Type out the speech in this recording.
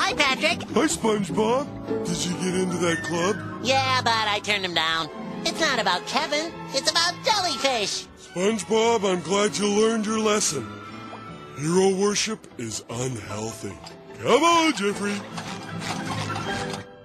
Hi, Patrick. Hi, SpongeBob. Did you get into that club? Yeah, but I turned him down. It's not about Kevin. It's about jellyfish. SpongeBob, I'm glad you learned your lesson. Hero worship is unhealthy. Come on, Geoffrey.